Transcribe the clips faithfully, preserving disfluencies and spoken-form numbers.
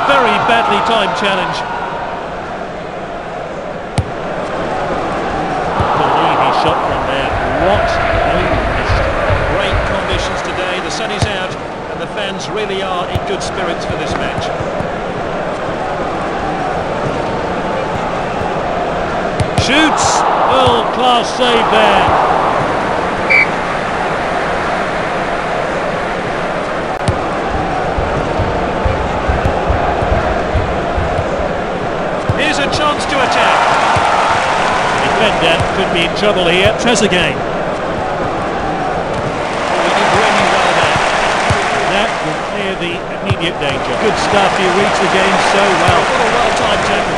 very badly timed challenge. He shot from there. What a miss. Great conditions today. The sun is out and the fans really are in good spirits for this match. Shoots! Oh, class save there. Here's a chance to attack. Defender could be in trouble here. Trezeguet. He did really well there. That will clear the immediate danger. Good stuff. He reads the game so well. What a well-timed tackle.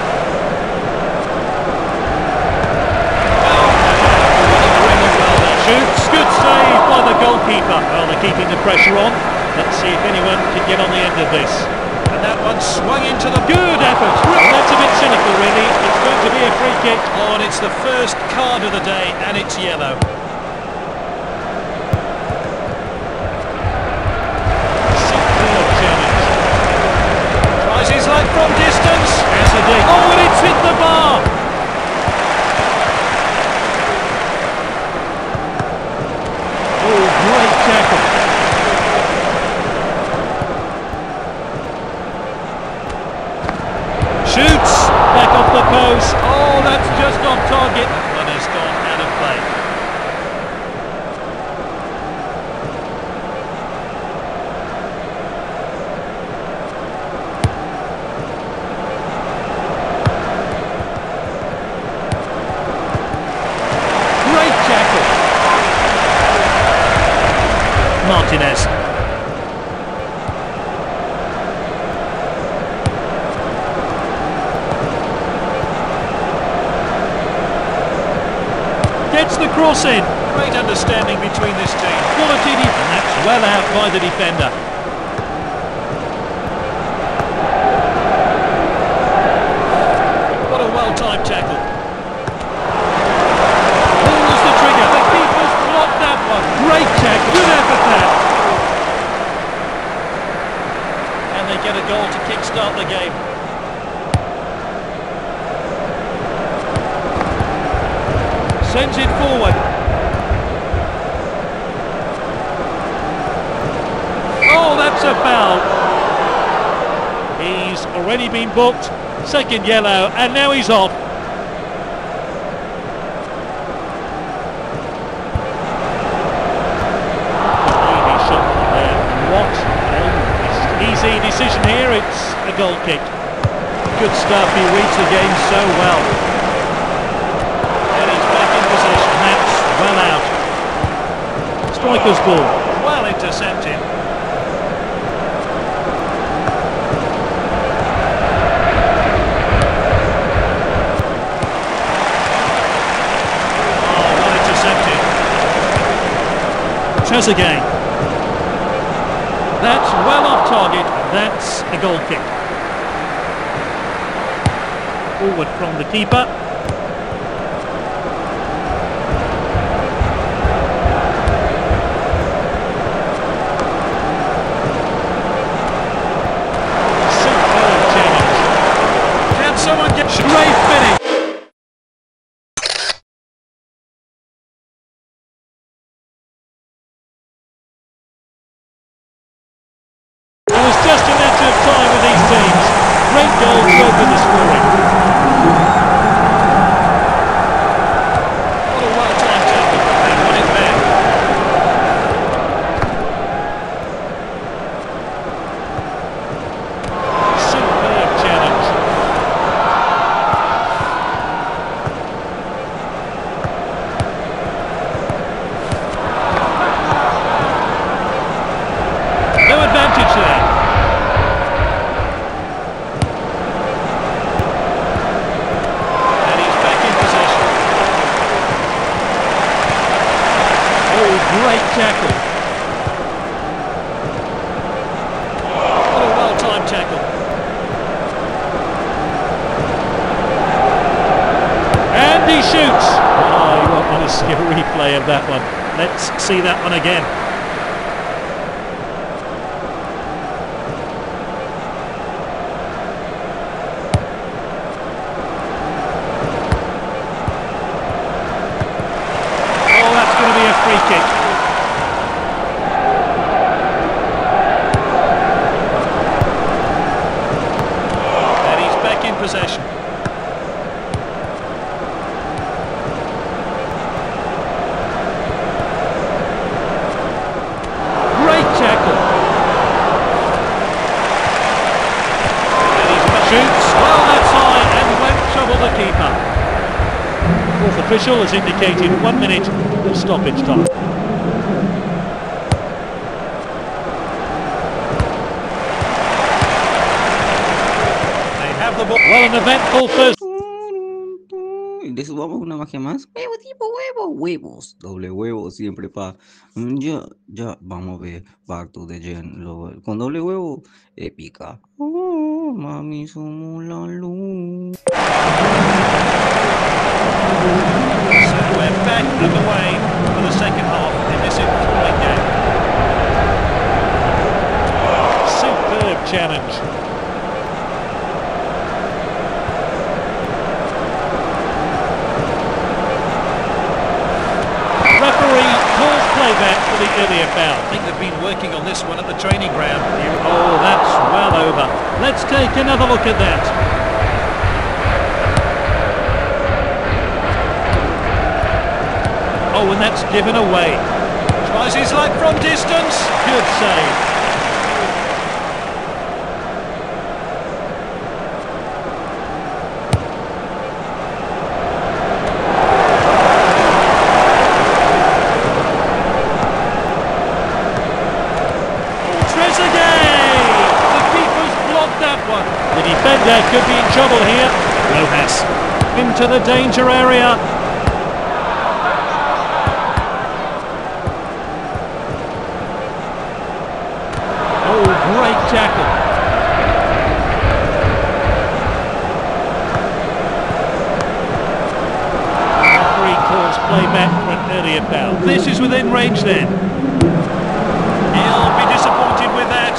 Shoots, good save by the goalkeeper. Well, they're keeping the pressure on. Let's see if anyone can get on the end of this. And that one swung into the... Good effort. Well, that's a bit cynical, really. It's going to be a free kick. Oh, and it's the first card of the day, and it's yellow. Superb challenge. Tries his leg from distance. Yes, a dig. Oh, and it's hit the bar. Oh, great tackle. Shoots! Back off the post. Oh, that's just off target. That one has gone out of play. Great tackle. Martinez. Gets the cross in. Great understanding between this team. Quality defense. And that's well out by the defender. What a well-timed tackle. Pulls the trigger. The keeper's blocked that one. Great tackle. Good effort there. And they get a goal to kick-start the game. Sends it forward. Oh, that's a foul. He's already been booked. Second yellow, and now he's off. He shot from there. What a miss. Easy decision here. It's a goal kick. Good stuff. He reads the game so well. Well out. Striker's ball. Well intercepted. Oh, well intercepted. Trezeguet. That's well off target. That's a goal kick. Forward from the keeper. Someone get great finish. It was just a matter of time with these teams. Great goal to open the scoring. What a well-timed tackle. They won it there. Superb challenge. No advantage there. And he's back in possession. Oh, great tackle. What a well-timed tackle. And he shoots. Oh, you want to see a replay of that one. Let's see that one again. keeper. Fourth official has indicated one minute of stoppage time. They have the ball. Well, an eventful first. Y le subamos una magia más. Huevo, tipo huevo. Huevos. Doble huevo siempre pa. Mm, Ya, ya, vamos a ver. Back to the gen. Lo- con doble huevo, épica. Oh, mami, somos la luz. So we're back underway for the second half in this important game. Superb challenge. Referee calls playback for the earlier foul. I think they've been working on this one at the training ground. Oh, that's well over. Let's take another look at that. Oh, and that's given away. Tries his luck from distance. Good save. Trezeguet! The keeper's blocked that one. The defender could be in trouble here. Rojas. Into the danger area. Oh, great tackle. Referee calls play back for an earlier foul. This is within range then. He'll be disappointed with that.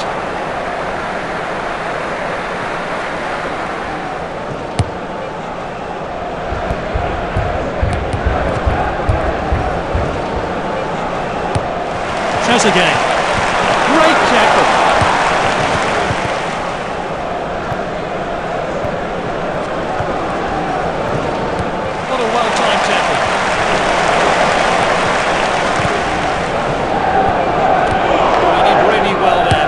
Trezeguet. Great tackle. What a well-timed tackle. He did really well there.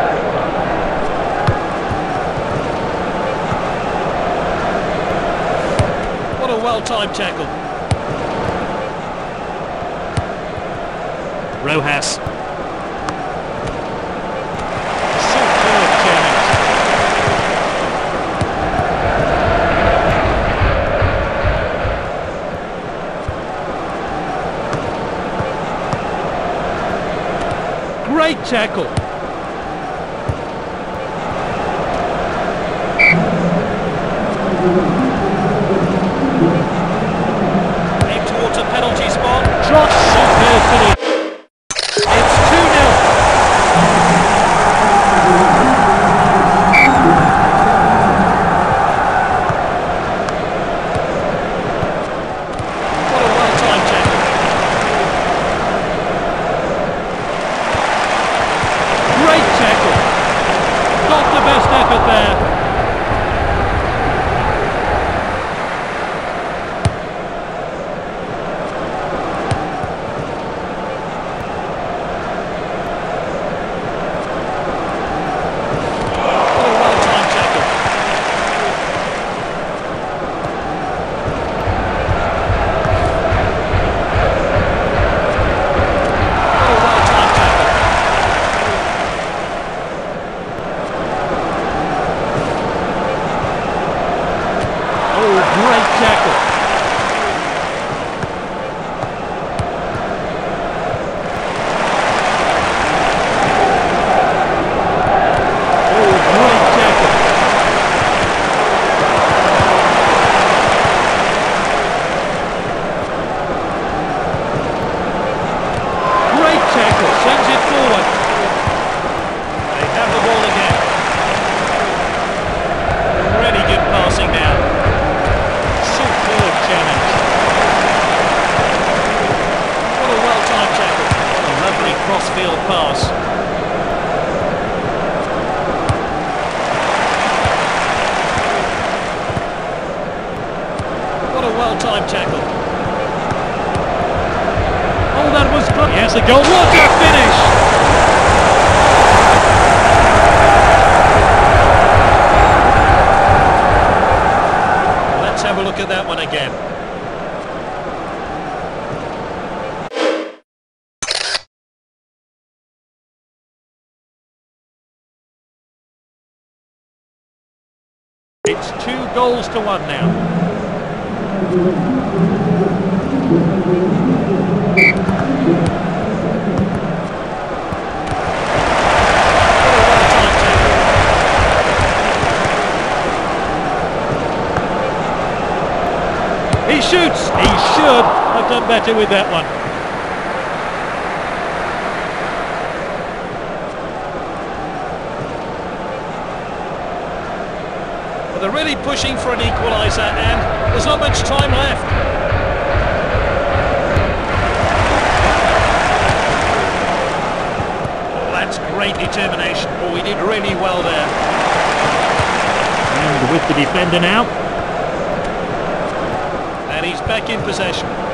What a well-timed tackle. Rojas. Superb challenge. Great tackle. Aimed towards a penalty spot. Trot. Superb finish. It's two nil. What a well-timed tackle. Great tackle. Not the best effort there. What a well-timed tackle. What a well-timed tackle. Oh, great tackle. Oh, great tackle. Great tackle. Sends it forward. They have the ball again. Really good passing now. Superb challenge. What a well-timed tackle. What a lovely cross-field pass. What a well-timed tackle. Oh, that was good. He has a goal. What a finish! Let's have a look look at that one again. It's two goals to one now. He shoots. He should have done better with that one. Well, they're really pushing for an equaliser, and there's not much time left. Oh, that's great determination. Oh, he did really well there. And with the defender now. And he's back in possession.